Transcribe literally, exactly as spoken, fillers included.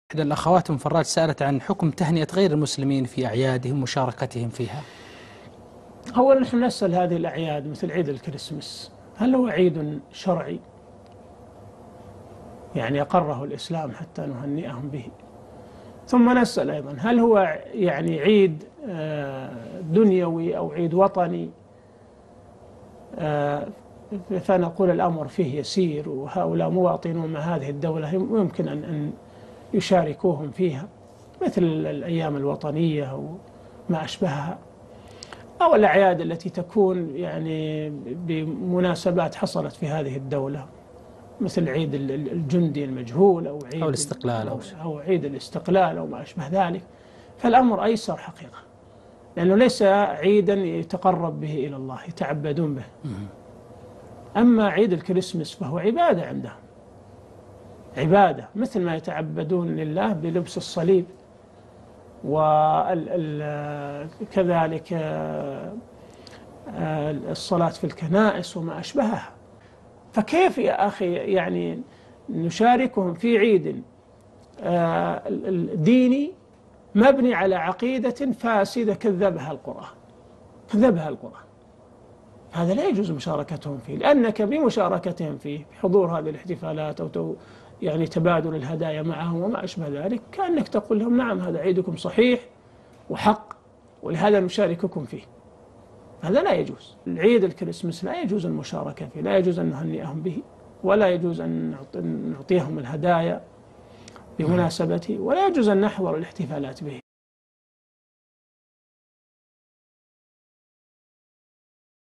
إحدى الأخوات أم فراج سألت عن حكم تهنئة غير المسلمين في أعيادهم ومشاركتهم فيها. هو نحن نسأل هذه الأعياد مثل عيد الكريسماس، هل هو عيد شرعي يعني أقره الإسلام حتى نهنئهم به؟ ثم نسأل أيضا هل هو يعني عيد دنيوي أو عيد وطني؟ فنقول الأمر فيه يسير، وهؤلاء مواطنون من هذه الدولة يمكن أن يشاركوهم فيها مثل الأيام الوطنية وما أشبهها، أو الأعياد التي تكون يعني بمناسبات حصلت في هذه الدولة مثل عيد الجندي المجهول أو عيد أو الاستقلال أو, أو عيد الاستقلال أو ما أشبه ذلك. فالأمر أيسر حقيقة، لأنه ليس عيدا يتقرب به إلى الله يتعبدون به. أما عيد الكريسماس فهو عبادة عندهم، عبادة مثل ما يتعبدون لله بلبس الصليب وكذلك الصلاة في الكنائس وما أشبهها. فكيف يا أخي يعني نشاركهم في عيد ديني مبني على عقيدة فاسدة كذبها القرآن كذبها القرآن هذا لا يجوز مشاركتهم فيه، لأنك بمشاركتهم فيه بحضور هذه الاحتفالات أو يعني تبادل الهدايا معهم وما أشبه ذلك كأنك تقول لهم نعم هذا عيدكم صحيح وحق ولهذا نشارككم فيه. هذا لا يجوز. العيد الكريسماس لا يجوز المشاركة فيه، لا يجوز أن نهنئهم به، ولا يجوز أن نعطيهم الهدايا بمناسبته، ولا يجوز أن نحضر الاحتفالات به.